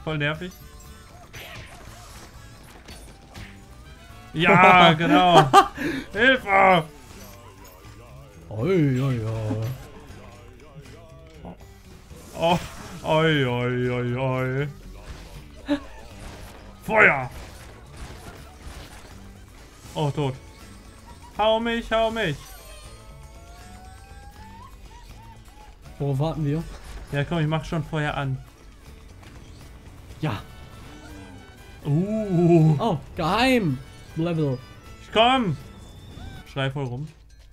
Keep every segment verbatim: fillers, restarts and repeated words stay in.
Voll nervig. Ja, genau. Hilfe! Oi, oi, oi. Oh, oi, oi, oi, oi. Feuer! Oh, tot. Hau mich, hau mich. Worauf warten wir? Ja, komm, ich mach schon vorher an. Ja. Uh. Oh, geheim. Level. Ich komm. Schrei voll rum.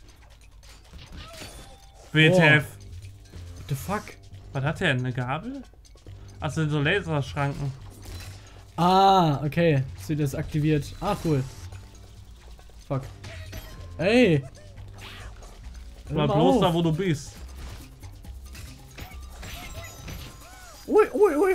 W T F. What the fuck? Was hat der? Eine Gabel? Achso, so Laserschranken. Ah, okay. Sie das aktiviert. Ah, cool. Fuck. Ey. Bleib bloß da, wo du bist. Ui, ui, ui.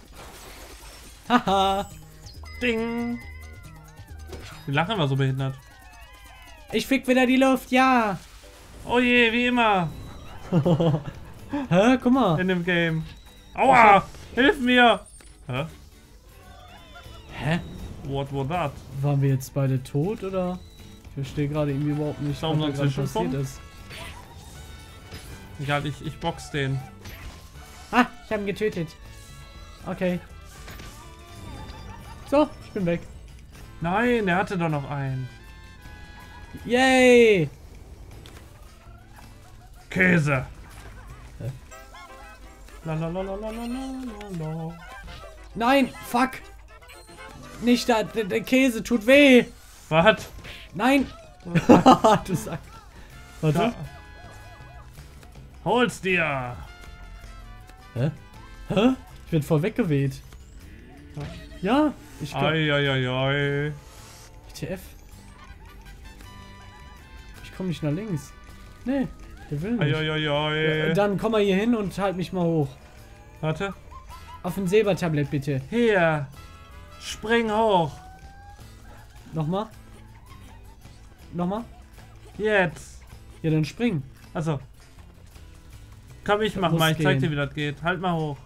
Haha. Ding. Die lachen immer so behindert. Ich fick wieder die Luft, ja. Oh je, wie immer. Hä, guck mal. In dem Game. Aua! Hilf mir! Hä? Hä? What was that? Waren wir jetzt beide tot, oder? Ich verstehe gerade irgendwie überhaupt nicht, Warum was so da ein gerade passiert Zwischenpunkt? ist. Egal, ich, ich box den. Ah, ich habe ihn getötet. Okay. So, ich bin weg. Nein, der hatte doch noch einen. Yay! Käse. Hä? La la la la la la la la. Nein, fuck! Nicht da, der, der Käse tut weh! Was? Nein! Du Sack. Warte. Ja. Hol's dir. Hä? Hä? Ich werd voll weggeweht. Ja, ich komm. Eieiei. W T F? Ich komme nicht nach links. Nee, der will nicht. Eieiei. Ja, dann komm mal hier hin und halt mich mal hoch. Warte. Auf ein Silbertablett bitte. Hier. Spring hoch. Nochmal? Nochmal? Jetzt. Ja, dann spring. Also. Komm, ich mach Muss mal. Ich zeig gehen. dir, wie das geht. Halt mal hoch.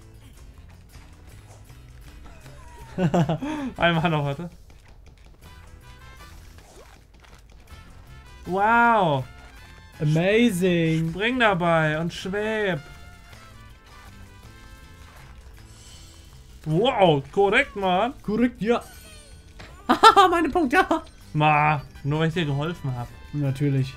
Einmal noch, warte. Wow. Amazing. Spring dabei und schweb. Wow, korrekt, Mann. Korrekt, ja. Haha, meine Punkte. Ja. Ma, nur weil ich dir geholfen habe. Natürlich.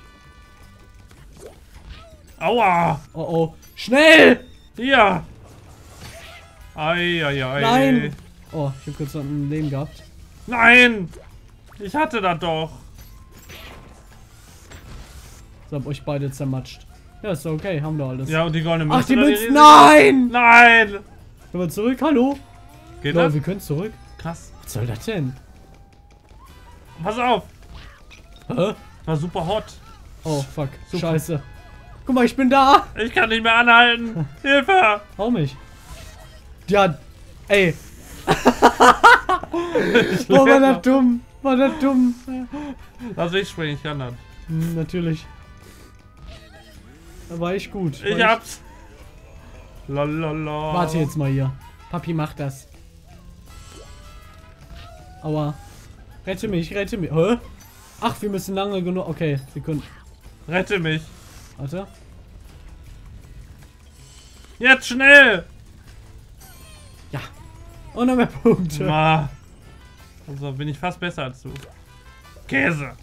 Aua. Oh oh. Schnell! Hier. Eieiei. Nein! Oh, ich habe kurz noch ein Leben gehabt. Nein. Ich hatte das doch. So, hab euch beide zermatscht. Ja, ist doch okay, haben wir alles. Ja, und die goldene Ach, Münze. die oder Münzen! riesige- Nein! Nein. Können wir zurück? Hallo? Geht Lol, das? wir können zurück. Krass. Was soll das denn? Pass auf. Hä? War super hot. Oh, fuck. Super. Scheiße. Guck mal, ich bin da. Ich kann nicht mehr anhalten. Hilfe. Hau mich. Ja, ey. Ich Oh, war lebe das noch. dumm. War das dumm. Lass mich springen, ich kann das. Hm, natürlich. Da war ich gut. War Ich hab's. Lalala. Warte jetzt mal hier. Papi macht das. Aua. Rette mich, rette mich. Hä? Ach, wir müssen lange genug. Okay, Sekunden. Rette mich. Warte. Jetzt schnell. Ja. Und noch mehr Punkte. Ma. Also bin ich fast besser als du. Käse.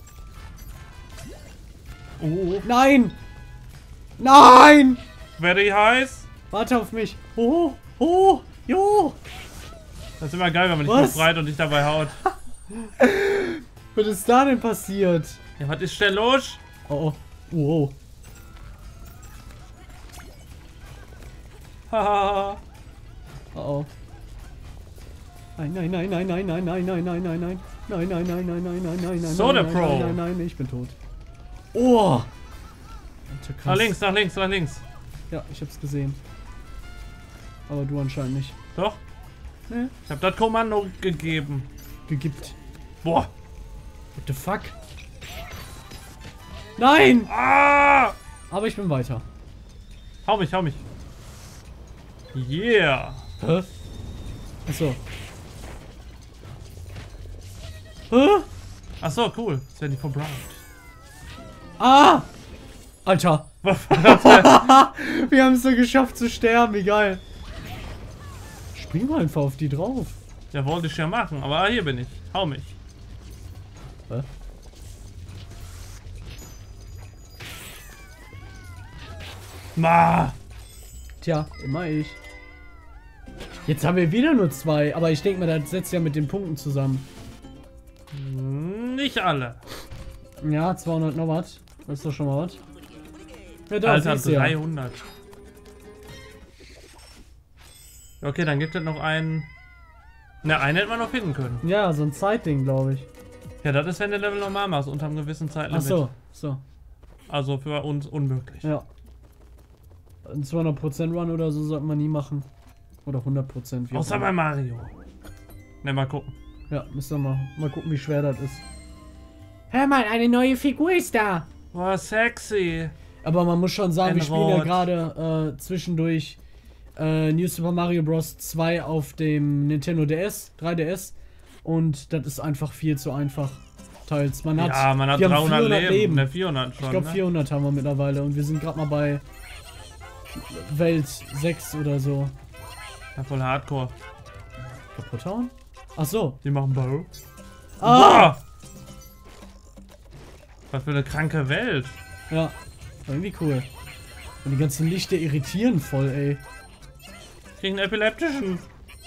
Oh. Nein! Nein! Very heiß. Warte auf mich. Oh, oh, jo. Das ist immer geil, wenn man dich Was? befreit und dich dabei haut. Was ist da denn passiert? Ja, was ist denn los? Oh, oh. Wow. Haha. Oh, oh. Nein, nein, nein, nein, nein, nein, nein, nein, nein, nein, nein. Nein, nein, nein, nein, nein, nein, nein, nein, Soda nein, Pro. nein, nein, nein, nein, ich bin tot. Oh! Alter, krass. Nach links, nach links, nach links. Ja, ich hab's gesehen. Aber du anscheinend nicht. Doch. Ne? Ich hab das Kommando gegeben. Gegibt. Boah. What the fuck? Nein! Ah! Aber ich bin weiter. Hau mich, hau mich. Yeah. Hä? Achso. Hä? Achso, cool. Sandy for Brown. Ah! Alter. Wir haben es so geschafft zu sterben, wie geil. Spring mal einfach auf die drauf. Ja, wollte ich ja machen, aber hier bin ich. Hau mich. Hä? Ma! Tja, immer ich. Jetzt haben wir wieder nur zwei, aber ich denke mal, das setzt ja mit den Punkten zusammen. Nicht alle. Ja, zweihundert noch was. Das ist doch schon mal was. Ja, da Alter, siehst du ja. dreihundert. Okay, dann gibt es noch einen. Ne, einen hätte man noch finden können. Ja, so ein Zeitding, glaube ich. Ja, das ist, wenn der Level normal machst, unter einem gewissen Zeitlimit. Ach so, so. Also für uns unmöglich. Ja. Ein zweihundert Prozent Run oder so sollten wir nie machen. Oder hundert Prozent. Außer bei Mario. Ne, mal gucken. Ja, müssen wir mal, mal gucken, wie schwer das ist. Hör mal, eine neue Figur ist da. Boah, sexy. Aber man muss schon sagen, Ein wir spielen ja Rot. gerade äh, zwischendurch äh, New Super Mario Bros. zwei auf dem Nintendo D S, drei D S. Und das ist einfach viel zu einfach. Teils. Man hat, Ja, man hat wir haben dreihundert vierhundert Leben. Leben. Ne, vierhundert schon. Ich glaube ne? vierhundert haben wir mittlerweile und wir sind gerade mal bei Welt sechs oder so. Ja, voll hardcore. Kaputt hauen? Ach so. Die machen Bau. Ah! Boah! Was für eine kranke Welt. Ja. Irgendwie cool. Und die ganzen Lichter irritieren voll, ey. Ich krieg einen epileptischen.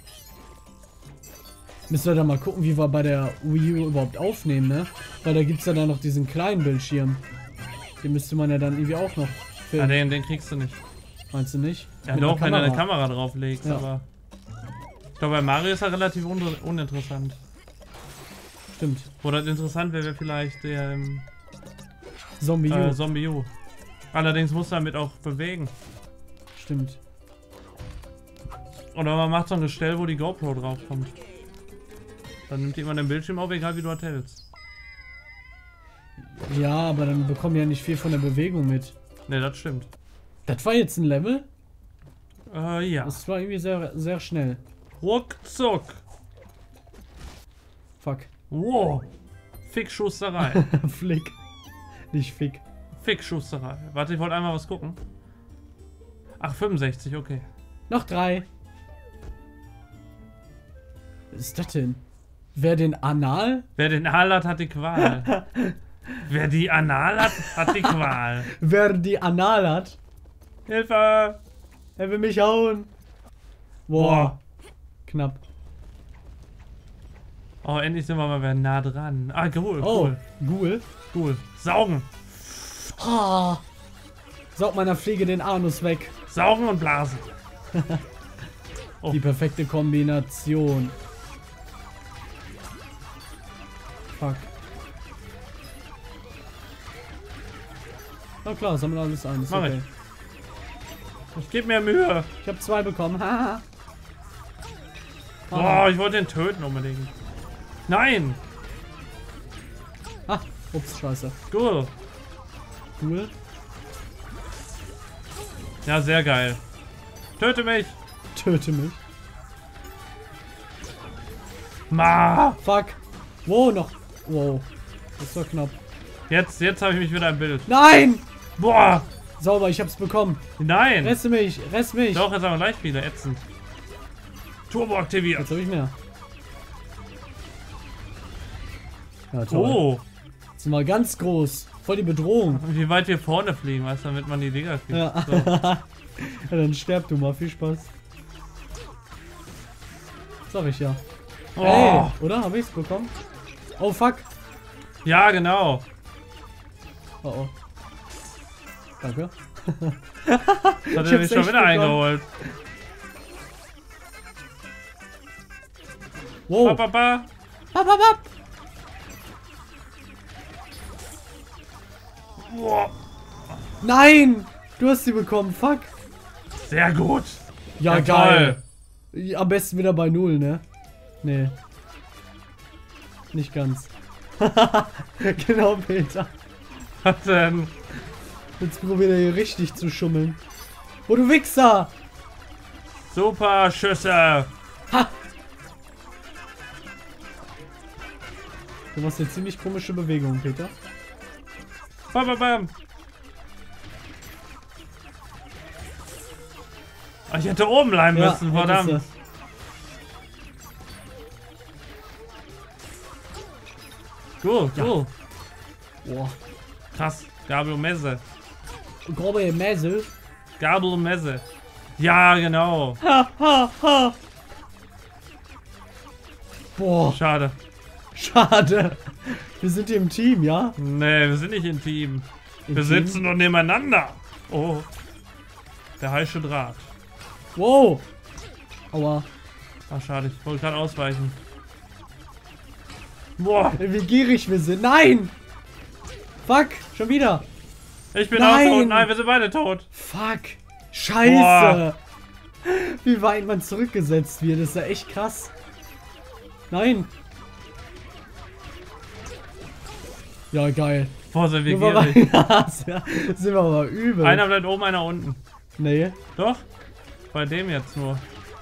Müssen wir da mal gucken, wie wir bei der Wii U überhaupt aufnehmen, ne? Weil da gibt's ja dann noch diesen kleinen Bildschirm. Den müsste man ja dann irgendwie auch noch Ah, filmen. den, den kriegst du nicht. Meinst du nicht? Ja, Mit doch, einer wenn du eine Kamera. Kamera drauflegst, Ja. aber. Ich glaube, bei Mario ist er relativ un uninteressant. Stimmt. Wo das interessant wäre, wäre vielleicht der ähm, Zombie U. äh, Zombie U. Allerdings muss er damit auch bewegen. Stimmt. Oder man macht so ein Gestell, wo die GoPro draufkommt. Dann nimmt jemand den Bildschirm auf, egal wie du das hältst. Ja, aber dann bekommen wir ja nicht viel von der Bewegung mit. Ne, das stimmt. Das war jetzt ein Level? Äh, ja. Das war irgendwie sehr, sehr schnell. Ruckzuck. Fuck. Wow. Fickschusterei. Flick. Nicht Fick. Fickschusterei. Warte, ich wollte einmal was gucken. Ach, fünfundsechzig, okay. Noch drei. Was ist das denn? Wer den Anal? Wer den Aal hat, hat die Qual. Wer die Anal hat, hat die Qual. Wer die Anal hat? Hilfe! Er will mich hauen. Boah. Boah. Knapp. Oh, endlich sind wir mal wieder nah dran. Ah, cool, Oh, cool. Ghoul. Cool. Saugen. Ah. Saug meiner Fliege den Anus weg. Saugen und blasen. Oh. Die perfekte Kombination. Fuck. Na klar, sammle alles ein. Ist Mach okay. Ich gebe mir Mühe. Ich habe zwei bekommen. Haha. Boah, ich wollte den töten unbedingt. Nein! Ah, ups, scheiße. Cool. Cool. Ja, sehr geil. Töte mich! Töte mich. Ma! Fuck. Wow, noch. Wow. Das war knapp. Jetzt, jetzt habe ich mich wieder im Bild. Nein! Boah! Sauber, ich hab's bekommen. Nein! Reste mich, rest mich. Doch, jetzt haben wir gleich wieder ätzend. Turbo aktiviert. Jetzt hab ich mehr. Ja, toll. Oh! Jetzt sind wir ganz groß. Voll die Bedrohung. Wie weit wir vorne fliegen, weißt du, damit man die Dinger kriegt. Ja. So. Ja, dann sterb du mal. Viel Spaß. Sag ich ja. Oh. Hey, oder? Hab ich's bekommen? Oh, fuck. Ja, genau. Oh, oh. Danke. Das hat Ich er hab's mich schon echt wieder bekommen. eingeholt. Wow. Ba, ba, ba. Bap, bap, bap. Boah. Nein! Du hast sie bekommen. Fuck. Sehr gut. Ja, Ja, geil. Am besten wieder bei Null, ne? Nee. Nicht ganz. Genau, Peter. Was denn? Jetzt probiert er hier richtig zu schummeln. Oh, du Wichser! Super Schüsse. Ha! Du machst eine ziemlich komische Bewegung, Peter. Bam, bam, bam. Oh, ich hätte oben bleiben Ja, müssen, verdammt. hättest Cool, Ja. cool. du. Boah. Krass. Gabel und Messe. Grobe Messe. Gabel und Messe. Ja, genau. Ha, ha, ha. Boah, Schade. schade. Wir sind hier im Team, ja? Nee, wir sind nicht im Team. Im wir Team? sitzen nur nebeneinander. Oh. Der heiße Draht. Wow. Aua. Ach, schade. Ich wollte gerade ausweichen. Boah. Wie gierig wir sind. Nein! Fuck, schon wieder. Ich bin Nein. auch tot. Nein, wir sind beide tot. Fuck. Scheiße. Wie weit man zurückgesetzt wird. Das ist ja echt krass. Nein. Ja, geil. Boah, sind wir Nur weil gierig. wir- Ja, sind wir aber übel. Einer bleibt oben, einer unten. Nee. Doch? Bei dem jetzt nur.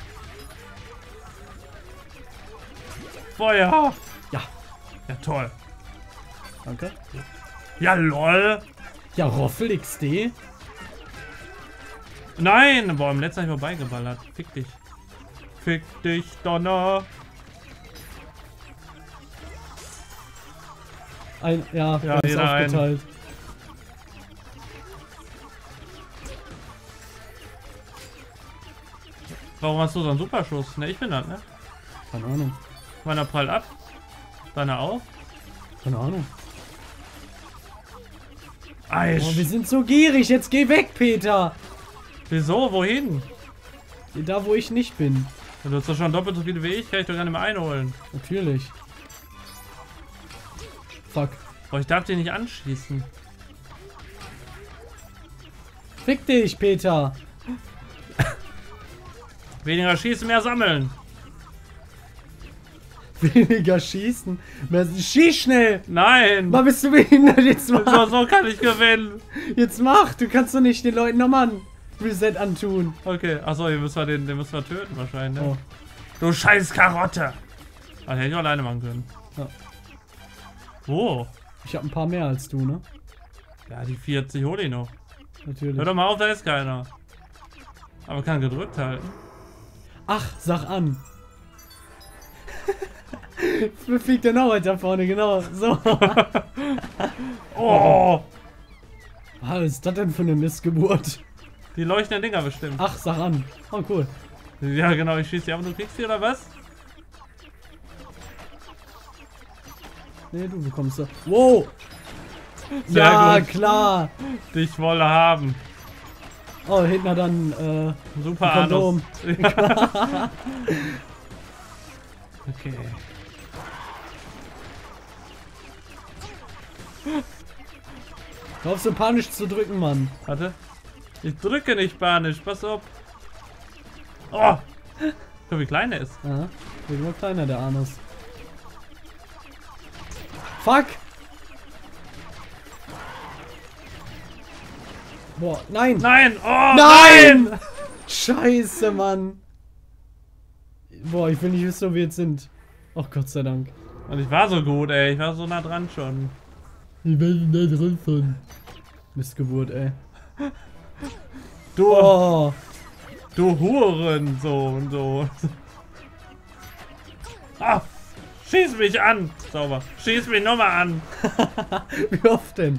Feuer! Ja. Ja, toll. Danke. Ja, lol. Ja, Roffel X D. Nein! Boah, im letzten habe ich vorbeigeballert. Fick dich. Fick dich, Donner. Ein, ja, Ja, wir haben es jeder einen. aufgeteilt. Warum hast du so einen Superschuss? Ne, ich bin das, ne? Keine Ahnung. Meiner prallt ab. Deiner auch? Keine Ahnung. Eisch. Oh, wir sind so gierig. Jetzt geh weg, Peter. Wieso? Wohin? Da, wo ich nicht bin. Du hast doch schon doppelt so viele wie ich. Kann ich doch gar nicht mehr einholen. Natürlich. Fuck. Boah, ich darf den nicht anschießen. Fick dich, Peter. Weniger schießen, mehr sammeln. Weniger schießen. Mehr, schieß schnell. Nein. Mal bist du behindert. Jetzt So, mach. so kann ich gewinnen. Jetzt mach. Du kannst doch nicht den Leuten nochmal ein Reset antun. Okay, achso, den müssen wir, den, den müssen wir töten wahrscheinlich. Ne? Oh. Du scheiß Karotte. Das hätte ich auch alleine machen können. Ja. Wo? Ich habe ein paar mehr als du, ne? Ja, die vierzig hol ich noch. Natürlich. Hör doch mal auf, da ist keiner. Aber kann gedrückt halten. Ach, sag an. Fliegt der noch weiter vorne, genau. So. Oh! Was ist das denn für eine Missgeburt? Die leuchtenden Dinger bestimmt. Ach, sag an. Oh, cool. Ja, genau, ich schieße die ab und du kriegst die oder was? Nee, du bekommst sie. Wow! Sehr Ja, gut. klar. Dich wolle haben. Oh, hinten hat dann äh, Super ein Kondom. Anus. Ja. Okay. Hör auf so panisch zu drücken, Mann. Warte. Ich drücke nicht panisch, pass auf. Oh! Guck, wie klein er ist. Ja, wird nur kleiner, der Anus. Fuck! Boah, nein! Nein! Oh! Nein! Nein! Scheiße, Mann! Boah, ich will nicht wissen, wo wir jetzt sind. Ach, Gott sei Dank. Und ich war so gut, ey. Ich war so nah dran schon. Ich bin da drin von. Missgeburt, ey. Du, Oh! du Huren, so und so. Ah! Schieß mich an! Sauber. Schieß mich nochmal an! Wie oft denn?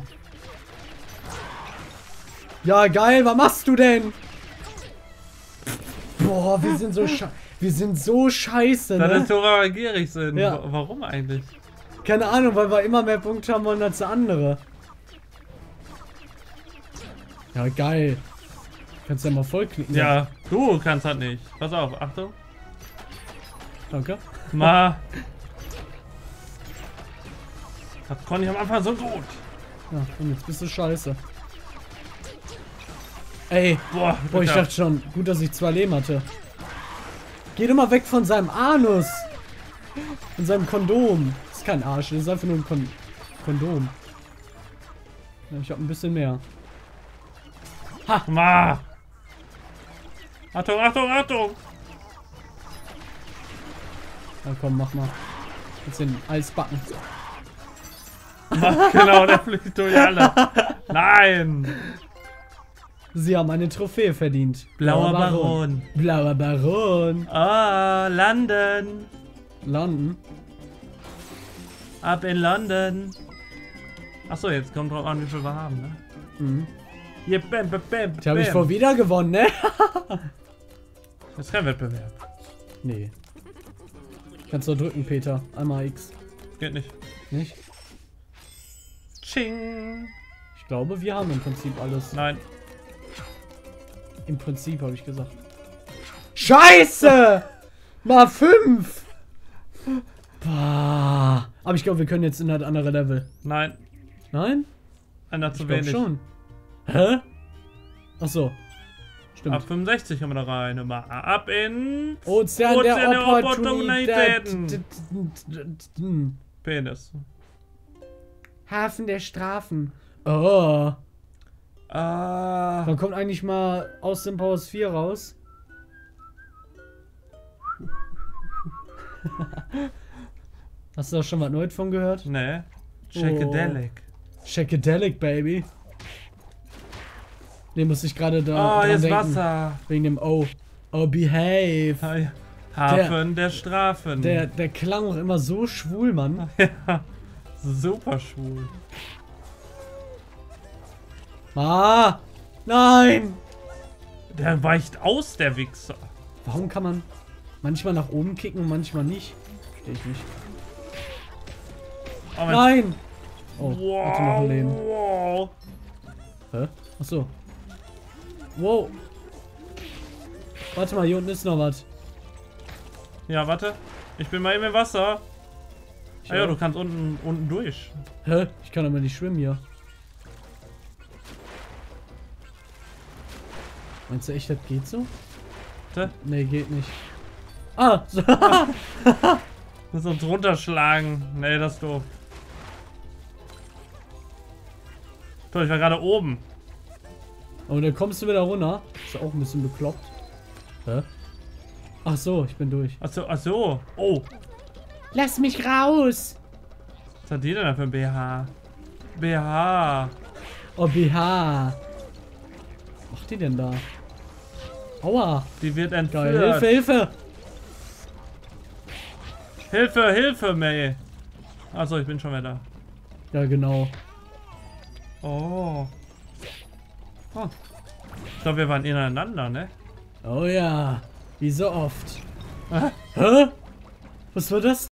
Ja, geil, was machst du denn? Boah, wir sind so sche wir sind so scheiße, Da ne? ist Tora gierig sind. Ja. Wa- Warum eigentlich? Keine Ahnung, weil wir immer mehr Punkte haben wollen als der andere. Ja, geil. Kannst ja mal vollklicken. Ja, du kannst halt nicht. Pass auf, Achtung. Danke. Ma. Das konnte ich am Anfang so gut. Ja, und jetzt bist du scheiße. Ey, Boah, boah, ich Alter. dachte schon, gut, dass ich zwei Leben hatte. Geh doch mal weg von seinem Anus. Und seinem Kondom. Das ist kein Arsch, das ist einfach nur ein Kon Kondom. Ja, ich hab ein bisschen mehr. Ma. Achtung, Achtung, Achtung. Na komm, mach mal. Jetzt den Eisbacken. Genau, der fliegt durch alle. Nein! Sie haben eine Trophäe verdient. Blauer Baron. Blauer Baron. Ah, London. London. Ab in London. Achso, jetzt kommt drauf an, wie viel wir haben, ne? Mhm. Hier, bam, bam, bam, Die habe ich vor wieder gewonnen, ne? Das ist kein Wettbewerb. Nee. Kannst du drücken, Peter. Einmal X. Geht nicht. Nicht? Ching. Ich glaube, wir haben im Prinzip alles. Nein. Im Prinzip habe ich gesagt. Scheiße! Mal fünf! Boah. Aber ich glaube, wir können jetzt in das andere Level. Nein. Nein? Einer zu Ich glaube wenig. schon. Hä? Ach so. Stimmt. Ab fünfundsechzig kommen wir da rein. Immer ab in Ozean, Ozean der der Opportunitäten. Penis. Hafen der Strafen. Oh. Ah. Wann kommt eigentlich mal Austin Powers vier raus? Hast du da schon was Neues von gehört? Nee. Shakedelic. Shakedelic, Baby. Ne, muss ich gerade da. Oh, dran jetzt denken. Wasser. Wegen dem Oh. Oh, behave. Hi. Hafen der, der Strafen. Der, der klang auch immer so schwul, Mann. Ja. Super schwul. Ah! Nein! Der weicht aus, der Wichser. Warum kann man manchmal nach oben kicken und manchmal nicht? Verstehe ich nicht. Oh, mein- Nein! Oh, Wow, hatte noch ein Leben. wow. Hä? Achso. Wow. Warte mal, hier unten ist noch was. Ja, warte. Ich bin mal eben im Wasser. Ich Ah ja, auch. du kannst unten, unten durch. Hä? Ich kann aber nicht schwimmen hier. Meinst du echt, das geht so? Warte. Nee, geht nicht. Ah! So. Muss uns runterschlagen. Nee, das ist doof. Toll, ich war gerade oben. Und dann kommst du wieder runter. Ist ja auch ein bisschen bekloppt. Hä? Ach so, ich bin durch. Achso, achso. Oh. Lass mich raus! Was hat die denn da für ein B H? B H. Oh, B H. Was macht die denn da? Aua. Die wird Geil. entführt. Hilfe, Hilfe! Hilfe, Hilfe, May. Achso, ich bin schon wieder da. Ja, genau. Oh. Oh. Ich glaube, wir waren ineinander, ne? Oh ja. Wie so oft. Hä? Was war das?